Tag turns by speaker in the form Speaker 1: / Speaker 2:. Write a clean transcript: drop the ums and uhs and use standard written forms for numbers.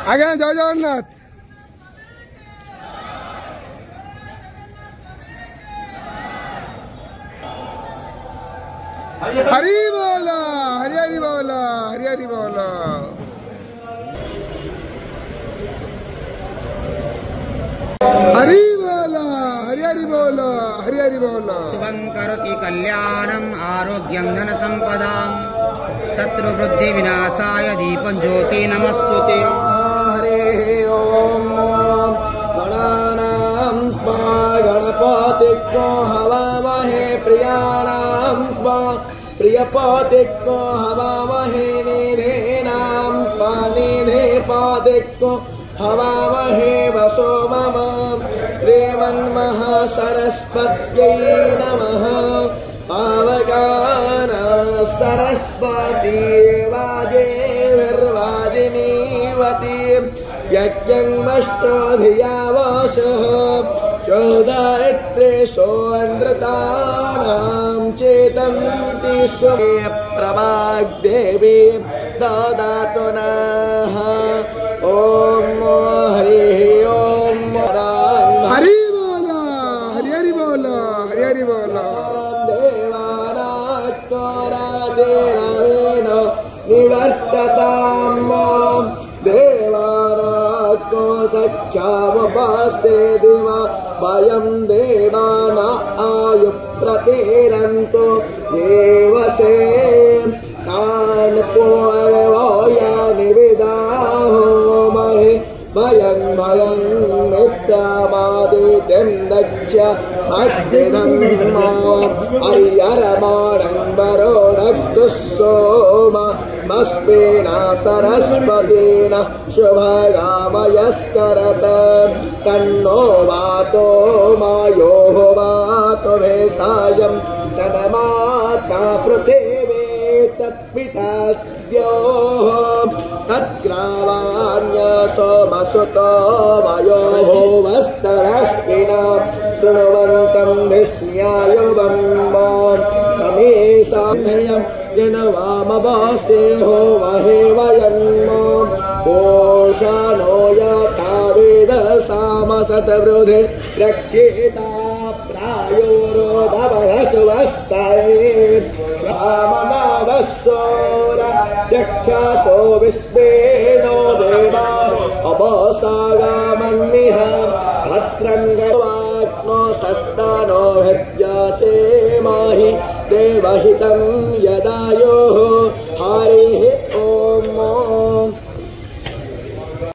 Speaker 1: आगे जय जगन्नाथ। हरि बोला, हरि हरि बोला, हरि हरि बोला। हरि बोला, हरि हरि बोला, हरि हरि बोला।
Speaker 2: शुभं करोति कल्याणं आरोग्यं धन संपदां शत्रुवृद्धि विनाशाय दीपं ज्योति नमस्तुते।
Speaker 3: हरे ओम गणानां स्वा गणपतिको हवामहे प्रियाणां स्वा प्रियपतिको हवामहे निधीनां स्वा निधिपतिको हवामहे वसो मम श्रीमन्महासरस्वत्यै नमः। पावकानां सरस्वती वाजेर्वाजिनीवती यज्ञमष्टो धिया वसः चोदयत्रेषोऽनृतानां चेतन्ति स्वमे प्रभाग्देवी ददातु नः। ओम हरि ओम
Speaker 1: हरि बोला, हरि हरि बोला, हरि हरि बोला।
Speaker 3: देवानात्मराजेरवेण निवर्ततां देवानात्मो सख्यावपास्ते दिवा वयं देवाना आयुप्रतिरन्तो देवसे तान् पूर्वया निविदाहो महि भयं भयं मित्रमादित्यं दक्ष अस्तिदं हरिहरमाणं वरुणक्तु सोम मस्मिना सरस्वतेन शुभगामयस्करत तन्नो वातो मायोः वातो भेषायं तन्माता पृथिवी तत्पिता द्योः तत्ग्रावाण्य सोमसुतो वयोः वस्तरश्विना शृण्वन्तं विष्ण्यायुवं तमेशाभयं जनवामवासेहो महे वयं पोषानो यथा वेदसामसतवृधे रक्षेता प्रायोरोधवहसुवस्तये रामनावस्सोर यक्षासो विस्मेनो देवा अवसागामन्निह भद्रं गवाग्नो सस्तानो हृद्यासे माहि देवहितं यदायोः